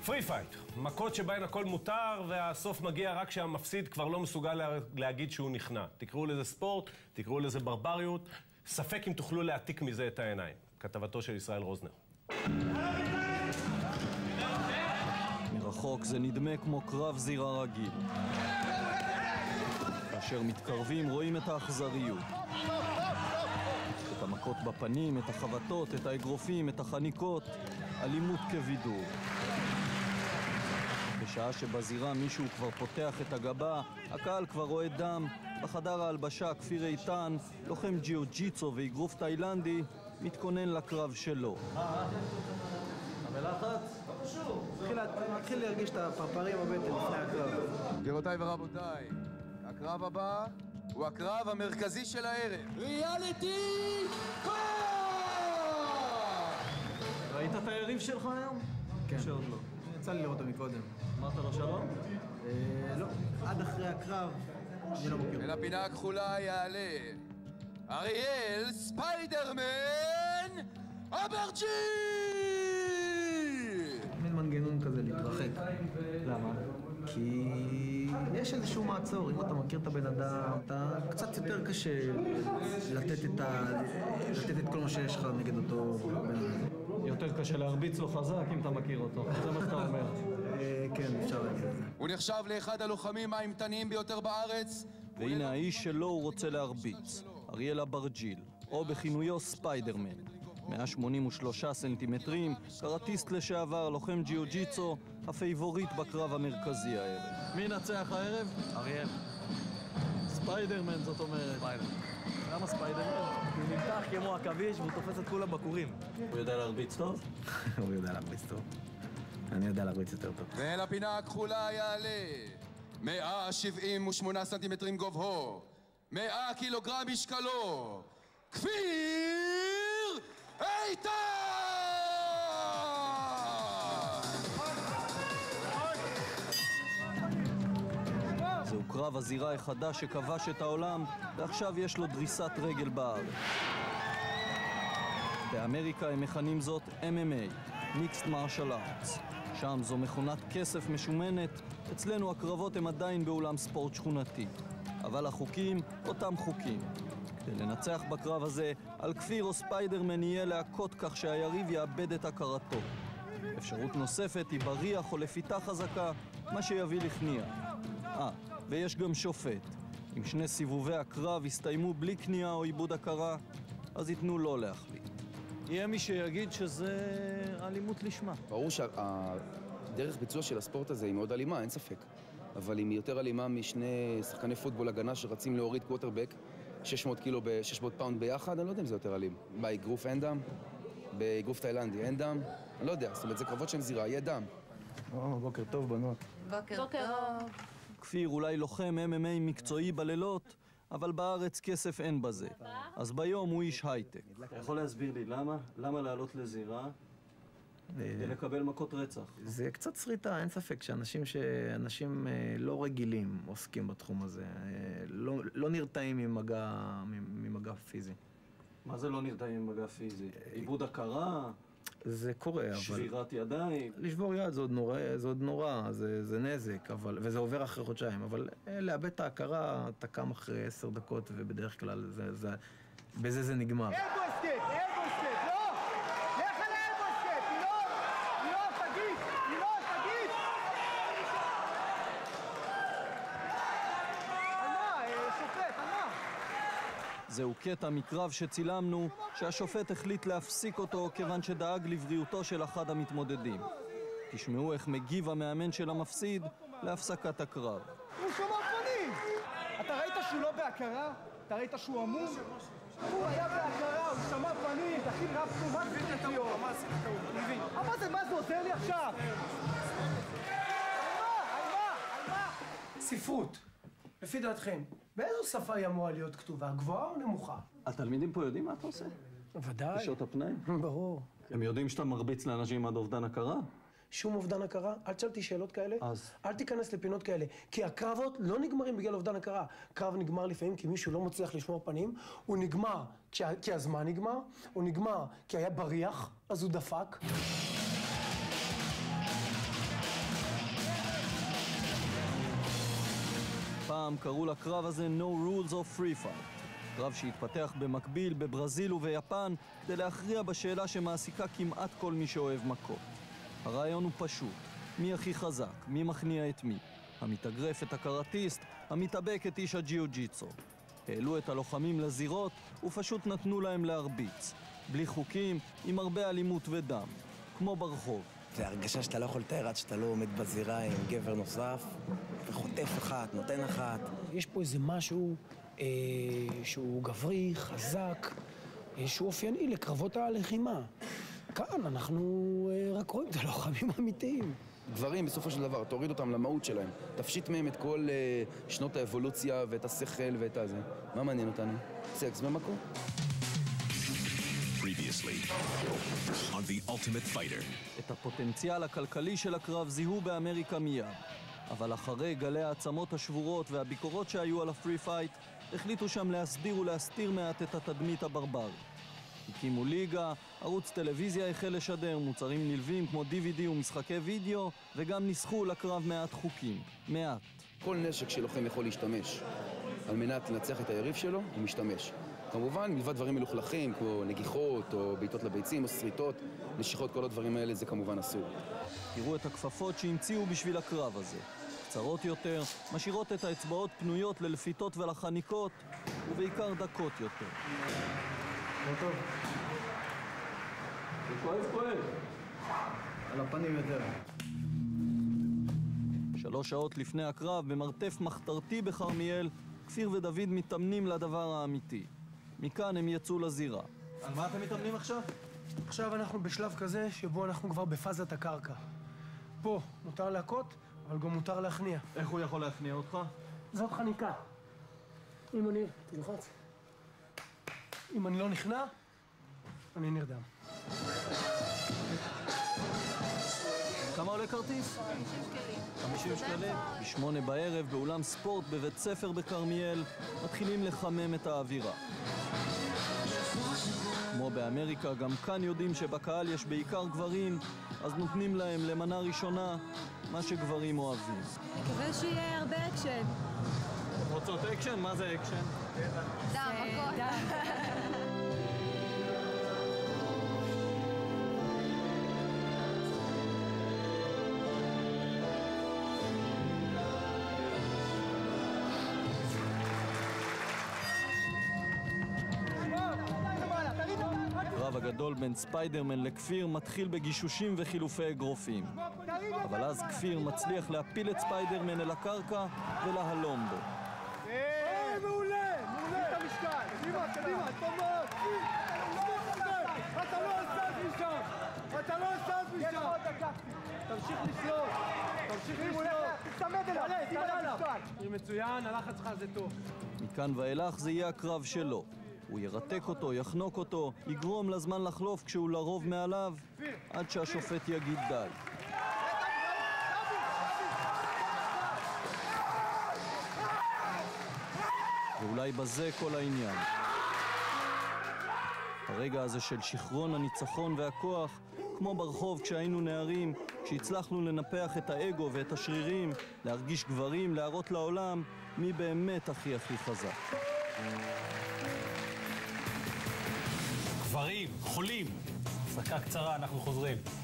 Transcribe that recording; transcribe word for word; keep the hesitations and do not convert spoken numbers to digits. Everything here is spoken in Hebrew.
פרי פייט, מכות שבהן הכל מותר והסוף מגיע רק כשהמפסיד כבר לא מסוגל להגיד שהוא נכנע. תקראו לזה ספורט, תקראו לזה ברבריות, ספק אם תוכלו להעתיק מזה את העיניים. כתבתו של ישראל רוזנר. מרחוק זה נדמה כמו קרב זירה רגיל. כאשר מתקרבים רואים את האכזריות. את המכות בפנים, את החבטות, את האגרופים, את החניקות, אלימות כבידור. בשעה שבזירה מישהו כבר פותח את הגבה, הקהל כבר רואה דם. בחדר ההלבשה כפיר איתן, לוחם ג'יו-ג'יצו ואגרוף תאילנדי, מתכונן לקרב שלו. בלחץ? מתחיל להרגיש את הפרפרים בבטן לפני הקרב. גבירותיי ורבותיי, הקרב הבא הוא הקרב המרכזי של הערב. ריאליטי קרב! ראית את היריב שלך היום? כן. שעוד לא. יצא לי לראות אותו מקודם. אמרת לו שלום? לא, עד אחרי הקרב אני לא מכיר. ולפינה הכחולה יעלה אריאל ספיידרמן אברג'יל! מין מנגנון כזה להתרחק. למה? כי יש איזשהו מעצור, אם אתה מכיר את הבן אדם, אתה קצת יותר קשה לתת את, ה... לתת את כל מה שיש לך נגד אותו בן אדם. יותר קשה להרביץ לו חזק אם אתה מכיר אותו, זה מה שאתה אומר. כן, אפשר להגיד את זה. הוא נחשב לאחד הלוחמים האימתניים ביותר בארץ. והנה האיש שלו הוא רוצה להרביץ, אריאל אברג'יל, או בכינויו ספיידרמן. מאה שמונים ושלושה סנטימטרים, קראטיסט לשעבר, לוחם ג'יו-ג'יצו, הפייבוריט בקרב המרכזי הערב. מי נצח הערב? אריאל. ספיידרמן זאת אומרת. ספיידרמן. למה ספיידרמן? הוא נמתח כמו עכביש והוא תופס את כולם בקורים. הוא יודע להרביץ טוב? הוא יודע להרביץ טוב. אני יודע להרביץ יותר טוב. ולפינה הכחולה יעלה מאה שבעים ושמונה סנטימטרים גובהו, מאה קילוגרם משקלו, כפיר איתן! זהו קרב הזירה החדש שכבש את העולם, ועכשיו יש לו דריסת רגל בארץ. באמריקה הם מכנים זאת אם אם איי, Mixed Martial Arts. שם זו מכונת כסף משומנת, אצלנו הקרבות הם עדיין באולם ספורט שכונתי. אבל החוקים, אותם חוקים. כדי לנצח בקרב הזה, על כפיר או ספיידרמן יהיה להכות כך שהיריב יאבד את הכרתו. אפשרות נוספת היא בריח או לפיתה חזקה, מה שיביא לכניעה. אה, ויש גם שופט. אם שני סיבובי הקרב יסתיימו בלי כניעה או איבוד הכרה, אז ייתנו לו להחליט. יהיה מי שיגיד שזה אלימות לשמה. ברור שהדרך ביצוע של הספורט הזה היא מאוד אלימה, אין ספק. אבל היא יותר אלימה משני שחקני פוטבול הגנה שרצים להוריד קווטרבק שש מאות קילו ב-שש מאות פאונד ביחד, אני לא יודע אם זה יותר אלים. באגרוף אין דם, באגרוף תאילנדי אין דם, אני לא יודע, זאת אומרת, זה קרבות של זירה, יהיה דם. בוקר טוב, בנות. בוקר טוב. כפיר אולי לוחם אם אם איי מקצועי בלילות, אבל בארץ כסף אין בזה. אז ביום הוא איש הייטק. אתה יכול להסביר לי למה? למה לעלות לזירה? כדי לקבל מכות רצח. זה קצת שריטה, אין ספק שאנשים שאנשים לא רגילים עוסקים בתחום הזה, לא, לא נרתעים ממגע, ממגע פיזי. מה זה לא נרתעים ממגע פיזי? איבוד הכרה? זה קורה, אבל... שבירת ידיים? לשבור יד זה עוד נורא, זה עוד נורא, זה, זה נזק, אבל... וזה עובר אחרי חודשיים, אבל לאבד את ההכרה, אתה קם אחרי עשר דקות, ובדרך כלל זה, זה, בזה זה נגמר. אלבוסקט, אלבוסקט, לא! לך על אלבוסקט, לא! לא, תגיד! לא, תגיד! על מה? שופט, על מה? זהו קטע מקרב שצילמנו, שהשופט החליט להפסיק אותו כיוון שדאג לבריאותו של אחד המתמודדים. תשמעו איך מגיב המאמן של המפסיד להפסקת הקרב. הוא שמע פנים! אתה ראית שהוא לא בהכרה? אתה ראית שהוא עמום? הוא היה בהכרה, הוא שמע פנים, תכין רב פה, מה זה תקריות? אבל זה, מה זה עוזר לי עכשיו? על מה? על מה? על מה? ספרות, לפי דעתכם, באיזו שפה היא אמורה להיות כתובה? גבוהה או נמוכה? התלמידים פה יודעים מה אתה עושה? ודאי. בשעות הפנאי? ברור. הם יודעים שאתה מרביץ לאנשים עד אובדן הכרה? שום אובדן הכרה, אל תשאל אותי שאלות כאלה, אז? אל תיכנס לפינות כאלה, כי הקרבות לא נגמרים בגלל אובדן הכרה. קרב נגמר לפעמים כי מישהו לא מצליח לשמור פנים, הוא נגמר כי, כי הזמן נגמר, הוא נגמר כי היה בריח, אז הוא דפק. פעם קראו לקרב הזה No Rules of Free Fight. קרב שהתפתח במקביל בברזיל וביפן כדי להכריע בשאלה שמעסיקה כמעט כל מי שאוהב מכות. הרעיון הוא פשוט, מי הכי חזק, מי מכניע את מי. המתאגרף את הקראטיסט, המתאבק את איש הג'יו-ג'יצו. העלו את הלוחמים לזירות ופשוט נתנו להם להרביץ. בלי חוקים, עם הרבה אלימות ודם, כמו ברחוב. זה הרגשה שאתה לא יכול לתאר עד שאתה לא עומד בזירה עם גבר נוסף וחוטף אחת, נותן אחת. יש פה איזה משהו אה, שהוא גברי, חזק, אה, שהוא אופייני לקרבות הלחימה. כאן אנחנו אה, רק רואים את הלוחמים האמיתיים. גברים, בסופו של דבר, תוריד אותם למהות שלהם. תפשיט מהם את כל uh, שנות האבולוציה ואת השכל ואת הזה. מה מעניין אותנו? סקס במקום. Previously on The Ultimate Fighter. את הפוטנציאל הכלכלי של הקרב זיהו באמריקה מיד. אבל אחרי גלי העצמות השבורות והביקורות שהיו על הפרי פייט, החליטו שם להסדיר ולהסתיר מעט את התדמית הברברית. הקימו ליגה, ערוץ טלוויזיה החל לשדר, מוצרים נלווים כמו די וי די ומשחקי וידאו, וגם ניסחו לקרב מעט חוקים. מעט. כל נשק שלוחם יכול להשתמש על מנת לנצח את היריב שלו, הוא משתמש. כמובן, מלבד דברים מלוכלכים, כמו נגיחות, או בעיטות לביצים, או שריטות, נשיכות, כל הדברים האלה, זה כמובן אסור. תראו את הכפפות שהמציאו בשביל הקרב הזה. קצרות יותר, משאירות את האצבעות פנויות ללפיתות ולחניקות, ובעיקר דקות יותר. לא טוב. זה כואב כואב. על הפנים יותר. שלוש שעות לפני הקרב, במרתף מחתרתי בכרמיאל, כפיר ודוד מתאמנים לדבר האמיתי. מכאן הם יצאו לזירה. על מה אתם מתאמנים עכשיו? עכשיו אנחנו בשלב כזה שבו אנחנו כבר בפאזת הקרקע. פה מותר להכות, אבל גם מותר להכניע. איך הוא יכול להכניע אותך? זאת חניקה. אם אני... תלחץ. אם אני לא נכנע, אני נרדם. כמה עולה כרטיס? חמישים שקלים. בשמונה בערב באולם ספורט בבית ספר בכרמיאל מתחילים לחמם את האווירה. כמו באמריקה, גם כאן יודעים שבקהל יש בעיקר גברים, אז נותנים להם למנה ראשונה מה שגברים אוהבים. מקווה שיהיה הרבה אקשן. רוצות אקשן? מה זה אקשן? דם, הכל. הקרב הגדול בין ספיידרמן לכפיר מתחיל בגישושים וחילופי אגרופים. אבל אז כפיר מצליח להפיל את ספיידרמן אל הקרקע ולהלום בו. אה, מעולה! מעולה! את המשקל! קדימה, קדימה, טוב מאוד! אתה לא עושה משם! אתה לא עושה משם! תמשיך לשלוט! תמשיך לשלוט! תצמד אליו! תצמד אליו! היא מצוין, הלחץ שלך זה טוב. מכאן ואילך זה יהיה הקרב שלו. הוא ירתק אותו, יחנוק אותו, יגרום לזמן לחלוף כשהוא לרוב מעליו, עד שהשופט יגיד די. ואולי בזה כל העניין. הרגע הזה של שחרון הניצחון והכוח, כמו ברחוב כשהיינו נערים, כשהצלחנו לנפח את האגו ואת השרירים, להרגיש גברים, להראות לעולם מי באמת הכי הכי חזק. גברים, חולים. הפסקה קצרה, אנחנו חוזרים.